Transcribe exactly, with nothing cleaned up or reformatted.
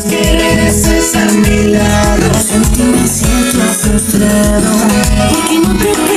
que regreses a mi lado. Sin ti me siento frustrado, porque no te